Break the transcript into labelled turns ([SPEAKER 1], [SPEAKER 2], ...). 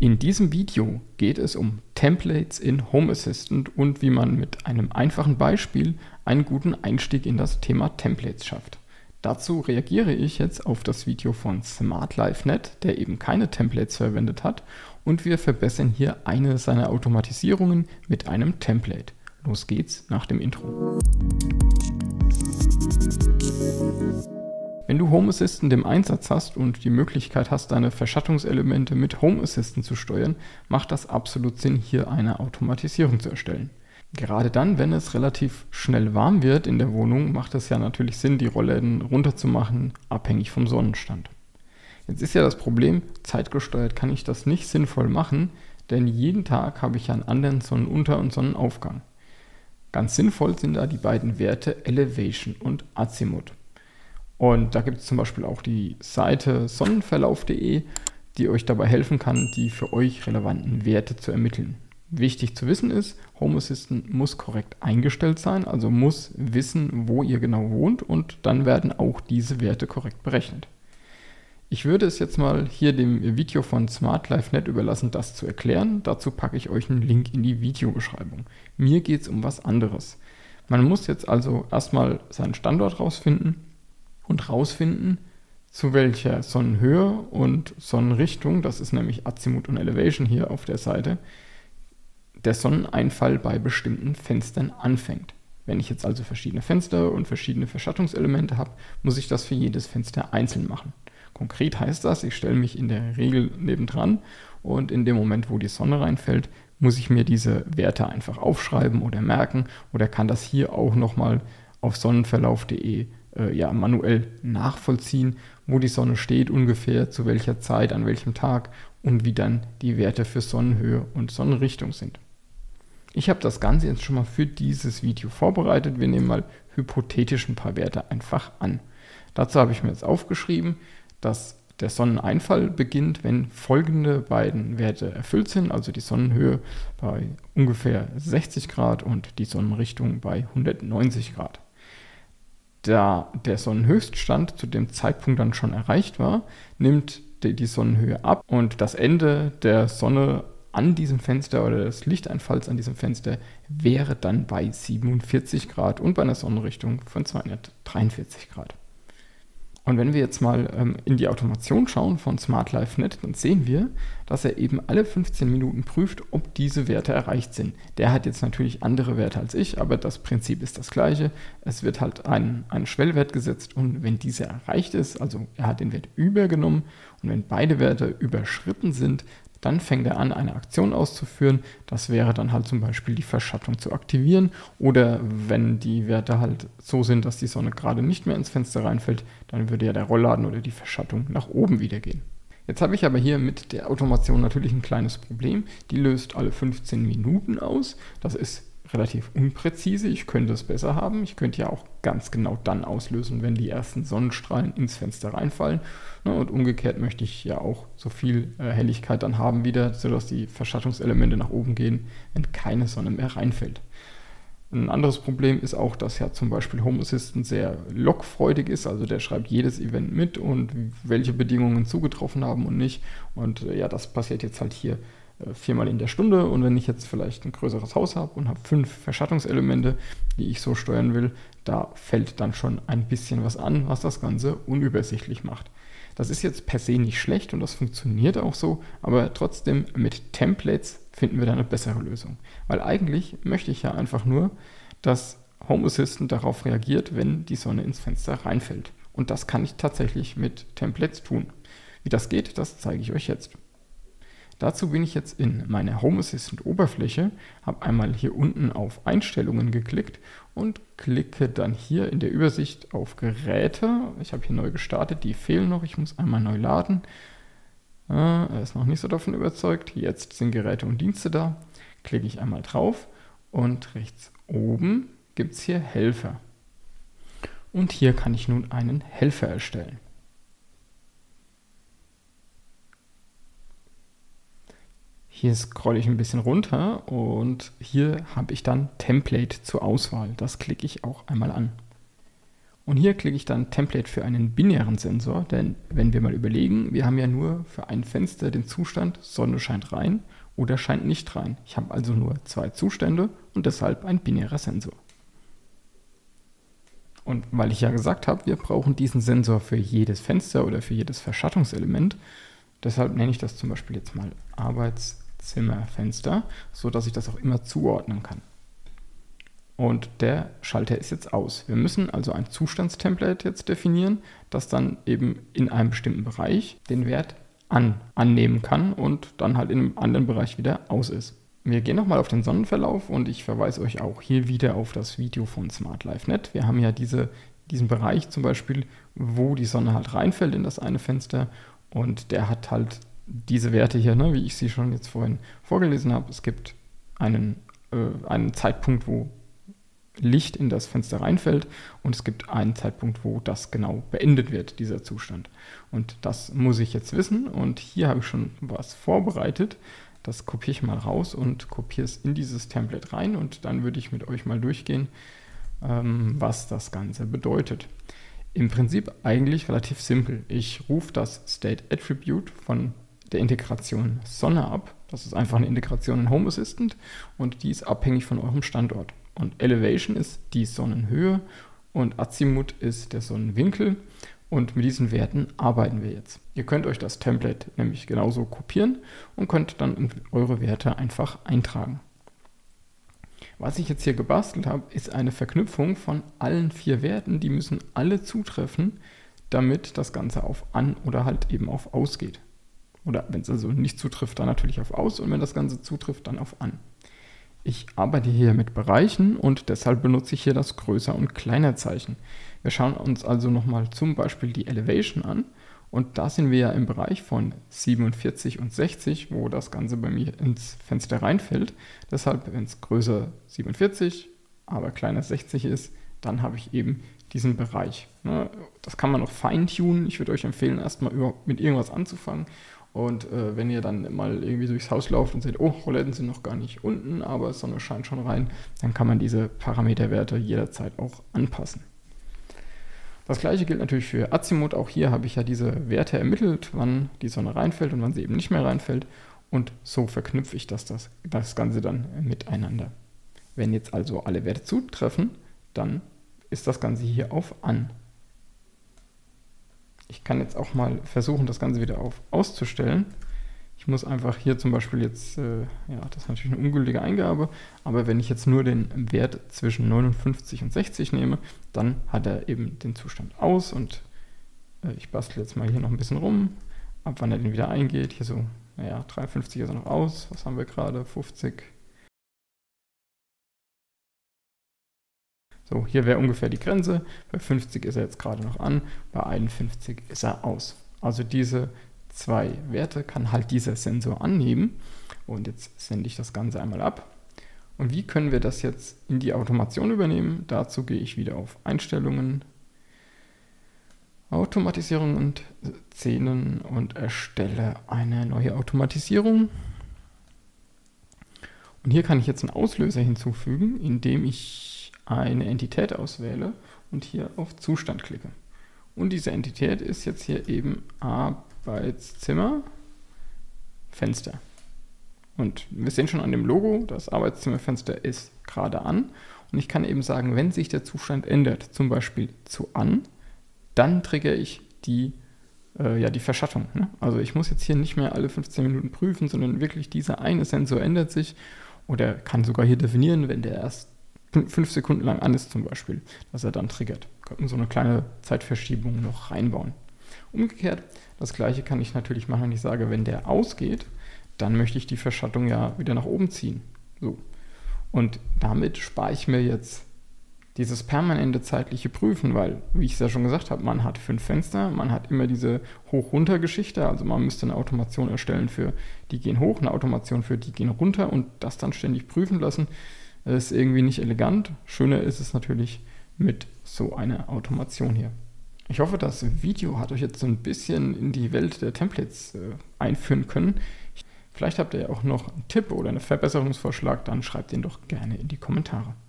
[SPEAKER 1] In diesem Video geht es um Templates in Home Assistant und wie man mit einem einfachen Beispiel einen guten Einstieg in das Thema Templates schafft. Dazu reagiere ich jetzt auf das Video von SmartLife.net, der eben keine Templates verwendet hat, und wir verbessern hier eine seiner Automatisierungen mit einem Template. Los geht's nach dem Intro. Wenn du Home Assistant im Einsatz hast und die Möglichkeit hast, deine Verschattungselemente mit Home Assistant zu steuern, macht das absolut Sinn, hier eine Automatisierung zu erstellen. Gerade dann, wenn es relativ schnell warm wird in der Wohnung, macht es ja natürlich Sinn, die Rollläden runterzumachen, abhängig vom Sonnenstand. Jetzt ist ja das Problem, zeitgesteuert kann ich das nicht sinnvoll machen, denn jeden Tag habe ich einen anderen Sonnenunter- und Sonnenaufgang. Ganz sinnvoll sind da die beiden Werte Elevation und Azimut. Und da gibt es zum Beispiel auch die Seite sonnenverlauf.de, die euch dabei helfen kann, die für euch relevanten Werte zu ermitteln. Wichtig zu wissen ist, Home Assistant muss korrekt eingestellt sein, also muss wissen, wo ihr genau wohnt, und dann werden auch diese Werte korrekt berechnet. Ich würde es jetzt mal hier dem Video von SmartLife.net überlassen, das zu erklären. Dazu packe ich euch einen Link in die Videobeschreibung. Mir geht es um was anderes. Man muss jetzt also erstmal seinen Standort rausfinden und rausfinden, zu welcher Sonnenhöhe und Sonnenrichtung, das ist nämlich Azimut und Elevation hier auf der Seite, der Sonneneinfall bei bestimmten Fenstern anfängt. Wenn ich jetzt also verschiedene Fenster und verschiedene Verschattungselemente habe, muss ich das für jedes Fenster einzeln machen. Konkret heißt das, ich stelle mich in der Regel nebendran und in dem Moment, wo die Sonne reinfällt, muss ich mir diese Werte einfach aufschreiben oder merken oder kann das hier auch nochmal auf sonnenverlauf.de manuell nachvollziehen, wo die Sonne steht ungefähr, zu welcher Zeit, an welchem Tag und wie dann die Werte für Sonnenhöhe und Sonnenrichtung sind. Ich habe das Ganze jetzt schon mal für dieses Video vorbereitet. Wir nehmen mal hypothetisch ein paar Werte einfach an. Dazu habe ich mir jetzt aufgeschrieben, dass der Sonneneinfall beginnt, wenn folgende beiden Werte erfüllt sind, also die Sonnenhöhe bei ungefähr 60 Grad und die Sonnenrichtung bei 190 Grad. Da der Sonnenhöchststand zu dem Zeitpunkt dann schon erreicht war, nimmt die Sonnenhöhe ab und das Ende der Sonne an diesem Fenster oder des Lichteinfalls an diesem Fenster wäre dann bei 47 Grad und bei einer Sonnenrichtung von 243 Grad. Und wenn wir jetzt mal in die Automation schauen von SmartLife.net, dann sehen wir, dass er eben alle 15 Minuten prüft, ob diese Werte erreicht sind. Der hat jetzt natürlich andere Werte als ich, aber das Prinzip ist das gleiche. Es wird halt ein Schwellwert gesetzt und wenn dieser erreicht ist, also er hat den Wert übergenommen und wenn beide Werte überschritten sind, dann fängt er an, eine Aktion auszuführen. Das wäre dann halt zum Beispiel die Verschattung zu aktivieren oder wenn die Werte halt so sind, dass die Sonne gerade nicht mehr ins Fenster reinfällt, dann würde ja der Rollladen oder die Verschattung nach oben wieder gehen. Jetzt habe ich aber hier mit der Automation natürlich ein kleines Problem. Die löst alle 15 Minuten aus. Das ist relativ unpräzise. Ich könnte es besser haben. Ich könnte ja auch ganz genau dann auslösen, wenn die ersten Sonnenstrahlen ins Fenster reinfallen. Und umgekehrt möchte ich ja auch so viel Helligkeit dann haben wieder, sodass die Verschattungselemente nach oben gehen, wenn keine Sonne mehr reinfällt. Ein anderes Problem ist auch, dass ja zum Beispiel Home Assistant sehr logfreudig ist, also der schreibt jedes Event mit und welche Bedingungen zugetroffen haben und nicht. Und ja, das passiert jetzt halt hier 4-mal in der Stunde, und wenn ich jetzt vielleicht ein größeres Haus habe und habe 5 Verschattungselemente, die ich so steuern will, da fällt dann schon ein bisschen was an, was das Ganze unübersichtlich macht. Das ist jetzt per se nicht schlecht und das funktioniert auch so, aber trotzdem mit Templates finden wir da eine bessere Lösung. Weil eigentlich möchte ich ja einfach nur, dass Home Assistant darauf reagiert, wenn die Sonne ins Fenster reinfällt. Und das kann ich tatsächlich mit Templates tun. Wie das geht, das zeige ich euch jetzt. Dazu bin ich jetzt in meine Home Assistant Oberfläche, habe einmal hier unten auf Einstellungen geklickt und klicke dann hier in der Übersicht auf Geräte. Ich habe hier neu gestartet, die fehlen noch, ich muss einmal neu laden. Er ist noch nicht so davon überzeugt. Jetzt sind Geräte und Dienste da. Klicke ich einmal drauf und rechts oben gibt es hier Helfer. Und hier kann ich nun einen Helfer erstellen. Hier scrolle ich ein bisschen runter und hier habe ich dann Template zur Auswahl. Das klicke ich auch einmal an. Und hier klicke ich dann Template für einen binären Sensor, denn wenn wir mal überlegen, wir haben ja nur für ein Fenster den Zustand Sonne scheint rein oder scheint nicht rein. Ich habe also nur 2 Zustände und deshalb ein binärer Sensor. Und weil ich ja gesagt habe, wir brauchen diesen Sensor für jedes Fenster oder für jedes Verschattungselement, deshalb nenne ich das zum Beispiel jetzt mal Arbeitszimmerfenster, sodass ich das auch immer zuordnen kann. Und der Schalter ist jetzt aus. Wir müssen also ein Zustandstemplate jetzt definieren, das dann eben in einem bestimmten Bereich den Wert annehmen kann und dann halt in einem anderen Bereich wieder aus ist. Wir gehen nochmal auf den Sonnenverlauf und ich verweise euch auch hier wieder auf das Video von SmartLife.net. Wir haben ja diesen Bereich zum Beispiel, wo die Sonne halt reinfällt in das eine Fenster und der hat halt diese Werte hier, ne, wie ich sie schon jetzt vorhin vorgelesen habe. Es gibt einen Zeitpunkt, wo Licht in das Fenster reinfällt und es gibt einen Zeitpunkt, wo das genau beendet wird, dieser Zustand. Und das muss ich jetzt wissen und hier habe ich schon was vorbereitet. Das kopiere ich mal raus und kopiere es in dieses Template rein und dann würde ich mit euch mal durchgehen, was das Ganze bedeutet. Im Prinzip eigentlich relativ simpel. Ich rufe das State Attribute von der Integration Sonne ab. Das ist einfach eine Integration in Home Assistant und die ist abhängig von eurem Standort. Und Elevation ist die Sonnenhöhe und Azimut ist der Sonnenwinkel und mit diesen Werten arbeiten wir jetzt. Ihr könnt euch das Template nämlich genauso kopieren und könnt dann eure Werte einfach eintragen. Was ich jetzt hier gebastelt habe, ist eine Verknüpfung von allen 4 Werten, die müssen alle zutreffen, damit das Ganze auf an oder halt eben auf aus geht. Oder wenn es also nicht zutrifft, dann natürlich auf aus und wenn das Ganze zutrifft, dann auf an. Ich arbeite hier mit Bereichen und deshalb benutze ich hier das Größer- und Kleiner-Zeichen. Wir schauen uns also nochmal zum Beispiel die Elevation an und da sind wir ja im Bereich von 47 und 60, wo das Ganze bei mir ins Fenster reinfällt. Deshalb, wenn es größer 47, aber kleiner 60 ist, dann habe ich eben diesen Bereich. Das kann man noch feintunen. Ich würde euch empfehlen, erstmal mit irgendwas anzufangen. Und wenn ihr dann mal irgendwie durchs Haus lauft und seht, oh, Roletten sind noch gar nicht unten, aber Sonne scheint schon rein, dann kann man diese Parameterwerte jederzeit auch anpassen. Das gleiche gilt natürlich für Azimut. Auch hier habe ich ja diese Werte ermittelt, wann die Sonne reinfällt und wann sie eben nicht mehr reinfällt. Und so verknüpfe ich das Ganze dann miteinander. Wenn jetzt also alle Werte zutreffen, dann ist das Ganze hier auf an. Ich kann jetzt auch mal versuchen, das Ganze wieder auf auszustellen. Ich muss einfach hier zum Beispiel jetzt, das ist natürlich eine ungültige Eingabe, aber wenn ich jetzt nur den Wert zwischen 59 und 60 nehme, dann hat er eben den Zustand aus und ich bastle jetzt mal hier noch ein bisschen rum, ab wann er den wieder eingeht. Hier so, 53 ist er noch aus, was haben wir gerade, 50. So, hier wäre ungefähr die Grenze, bei 50 ist er jetzt gerade noch an, bei 51 ist er aus. Also diese 2 Werte kann halt dieser Sensor annehmen und jetzt sende ich das Ganze einmal ab. Und wie können wir das jetzt in die Automation übernehmen? Dazu gehe ich wieder auf Einstellungen, Automatisierung und Szenen und erstelle eine neue Automatisierung. Und hier kann ich jetzt einen Auslöser hinzufügen, indem ich eine Entität auswähle und hier auf Zustand klicke. Und diese Entität ist jetzt hier eben Arbeitszimmer, Fenster. Und wir sehen schon an dem Logo, das Arbeitszimmerfenster ist gerade an. Und ich kann eben sagen, wenn sich der Zustand ändert, zum Beispiel zu an, dann triggere ich die Verschattung. Ne? Also ich muss jetzt hier nicht mehr alle 15 Minuten prüfen, sondern wirklich dieser eine Sensor ändert sich oder kann sogar hier definieren, wenn der erst 5 Sekunden lang an ist zum Beispiel, dass er dann triggert. Könnten so eine kleine Zeitverschiebung noch reinbauen. Umgekehrt, das gleiche kann ich natürlich machen, wenn ich sage, wenn der ausgeht, dann möchte ich die Verschattung ja wieder nach oben ziehen. So. Und damit spare ich mir jetzt dieses permanente zeitliche Prüfen, weil, wie ich es ja schon gesagt habe, man hat 5 Fenster, man hat immer diese Hoch-Runter-Geschichte, also man müsste eine Automation erstellen für die gehen hoch, eine Automation für die gehen runter und das dann ständig prüfen lassen, ist irgendwie nicht elegant. Schöner ist es natürlich mit so einer Automation hier. Ich hoffe, das Video hat euch jetzt so ein bisschen in die Welt der Templates einführen können. Vielleicht habt ihr ja auch noch einen Tipp oder einen Verbesserungsvorschlag, dann schreibt den doch gerne in die Kommentare.